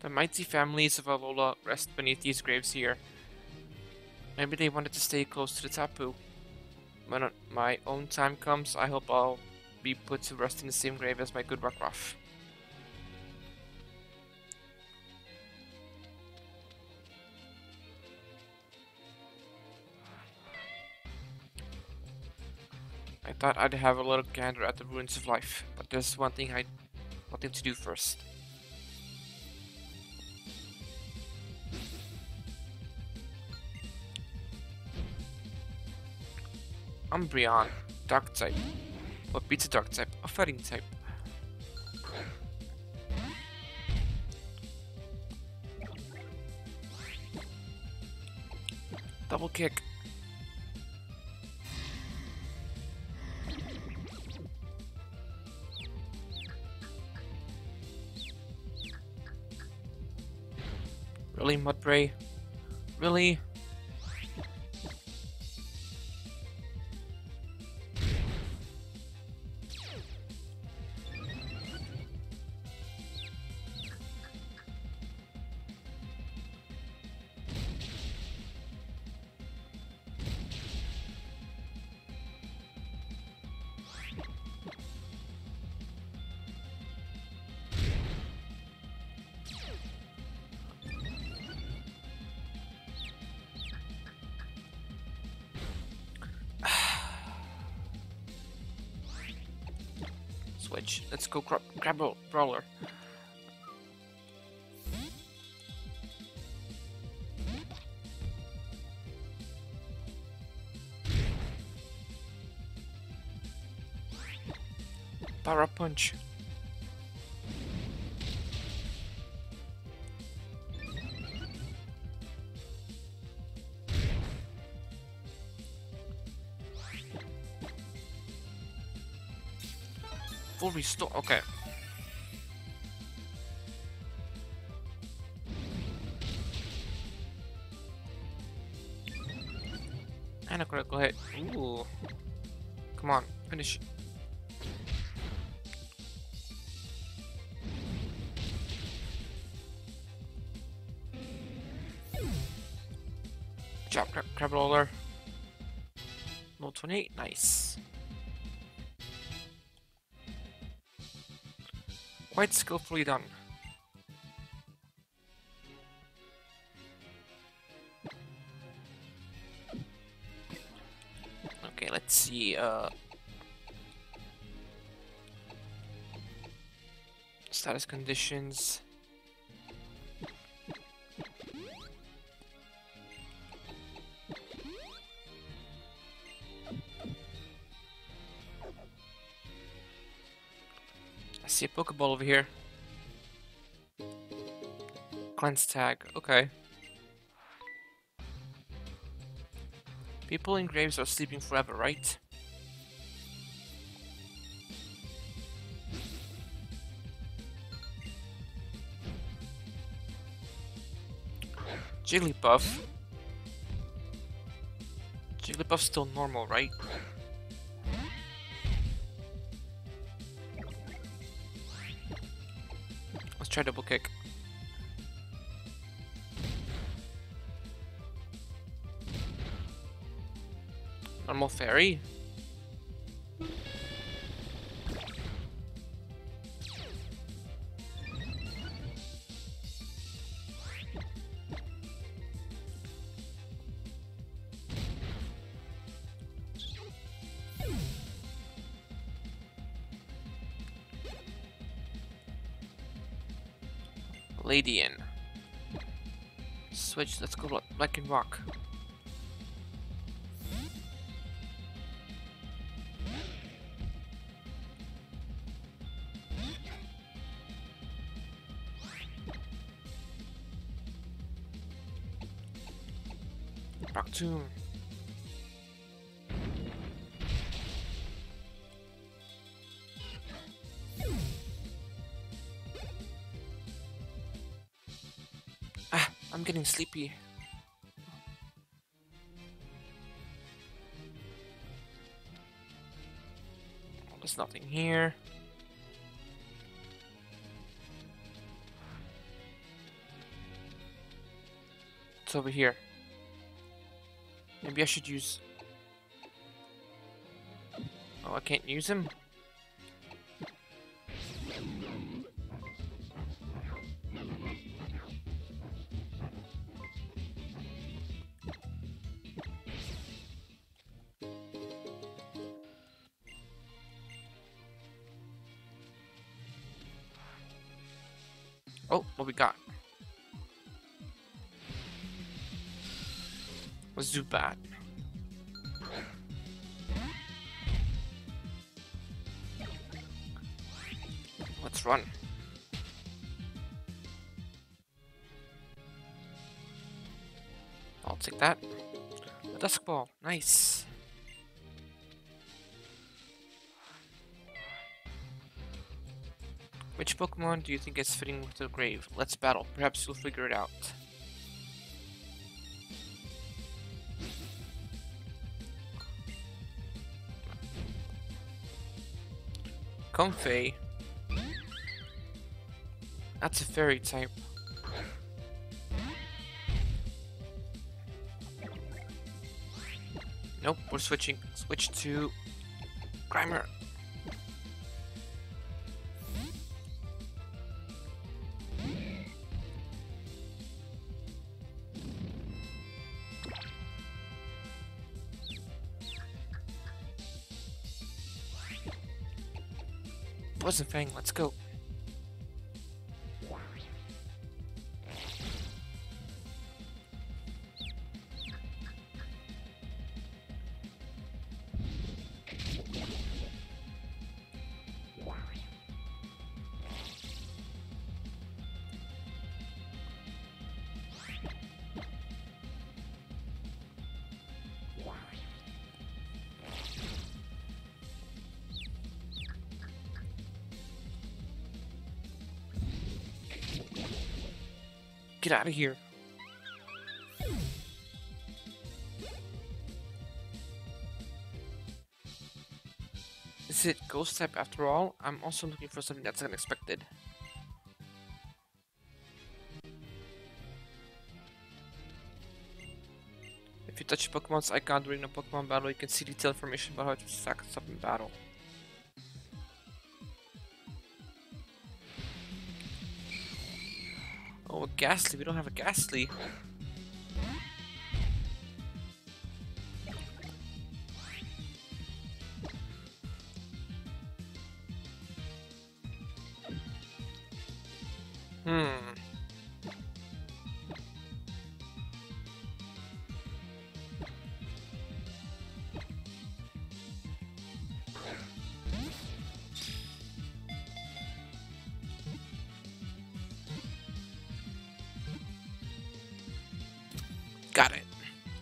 The mighty families of Alola rest beneath these graves here. Maybe they wanted to stay close to the Tapu. When my own time comes, I hope I'll be put to rest in the same grave as my good Rockruff. I thought I'd have a little gander at the ruins of life, but there's one thing to do first. Umbreon, Dark type. What beats a Dark type? A Fighting type. Double kick. Really, Mudbray? Really? Switch. Let's go grab a brawler. Power up punch. Full restore. Okay. And a critical hit. Ooh. Come on, finish. Good job, crab roller. Level 28, nice. Quite skillfully done. Okay, let's see, status conditions. I see a Pokeball over here. Cleanse tag, okay. People in graves are sleeping forever, right? Jigglypuff. Jigglypuff's still normal, right? Let's try double kick. Normal fairy. Ladian. Switch, let's go Black and Rock. Rock Tomb. I'm getting sleepy. There's nothing here. What's over here? Maybe I should use... Oh, I can't use him? Oh, what we got? A Zubat. Let's run. I'll take that. A Dusk Ball. Nice. Which Pokemon do you think is fitting with the grave? Let's battle. Perhaps you'll figure it out. Comfey. That's a fairy type. Nope, we're switching. Switch to Grimer. Poison Fang, let's go. Get out of here. Is it Ghost type after all? I'm also looking for something that's unexpected. If you touch Pokemon's icon during a Pokemon battle, you can see detailed information about how to stack up in battle. Oh, a Ghastly. We don't have a Ghastly. Got it.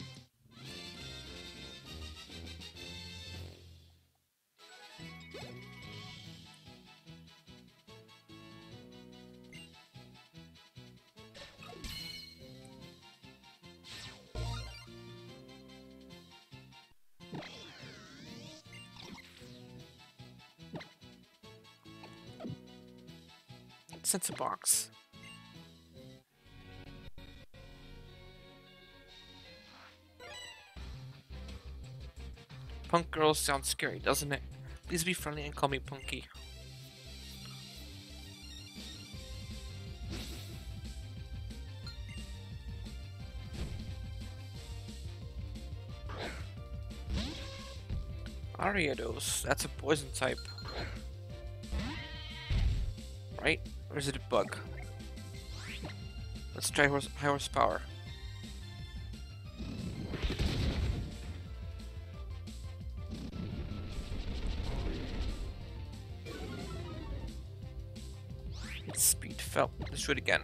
Sensor box. Punk girl sounds scary, doesn't it? Please be friendly and call me Punky. Ariados, that's a poison type. Right? Or is it a bug? Let's try high horsepower. Speed fell. Let's do it again.